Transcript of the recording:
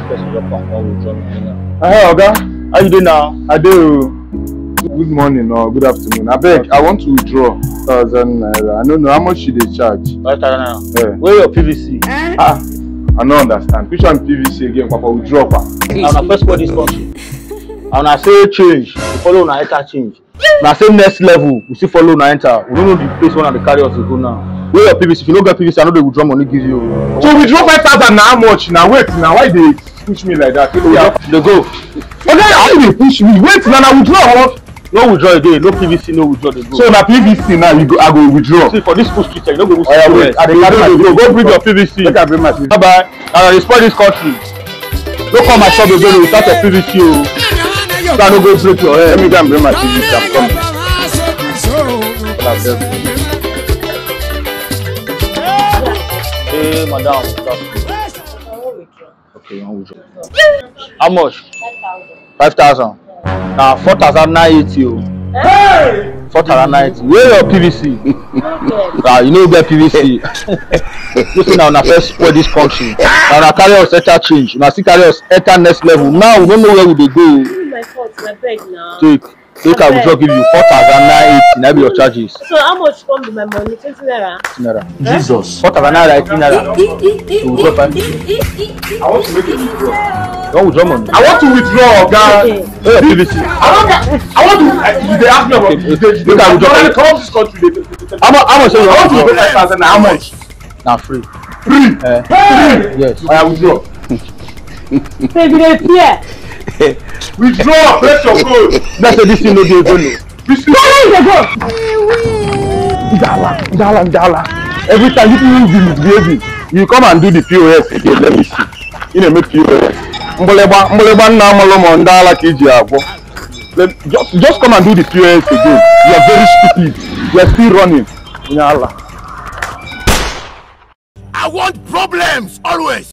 Hey, Oga. How you doing now? I do. Good morning or good afternoon. I beg, I want to withdraw 1,000 naira. I don't know how much should they charge. 5,000 naira. Yeah. Where your PVC? I don't understand. Which one PVC again, Papa? Withdraw, Papa. And I first for this country. And I say change, we follow na enter change. Now say next level, we still follow na enter. We don't know the place one and the carry us to go now. Where your PVC? If you don't get PVC, I know they withdraw money give you. So withdraw 5,000 now how much? Now wait, now why they push me like that? They go. Okay, how they push me? Wait, now I withdraw. No withdraw again, no PVC, no withdraw they go. So now PVC now you go, I go withdraw. See for this full street, you don't go. Oh yeah, wait. Go bring your PVC. Make I bring my PVC. Bye bye. Now they spoil this country. Don't come my shop again without your PVC. So I don't go break your head. Let me go and bring my PVC. I'm coming. Hey, madam. Okay, you want withdraw. How much? 5,000. Now 4,980. Hey! 4,980. Where your PVC? You know get PVC. Listen now, first spoil this country. Now carry us enter change. Now still carry us enter next level. Now we don't know where we dey go. My fault, my beg now. Take I will just give you 4,980. That be your charges. So how much come with my money? 20 naira. Naira. Jesus. 4,980 naira. I want to make a withdrawal. Don't withdraw money. I want to withdraw, guys. Where your PVC? I want to. They ask me about this come this country. How much? I want to pay 5,000. How much? Now free. Free. Yes. I withdraw. Withdraw. Press your code. That's this thing no dey go. Dala. Every time you be misbehaving, you come and do the POS again. Let me see. You know make POS. Mboleba na malomo ndala kiji agbo. Just come and do the POS again. You are very stupid. You are still running. I want problems always.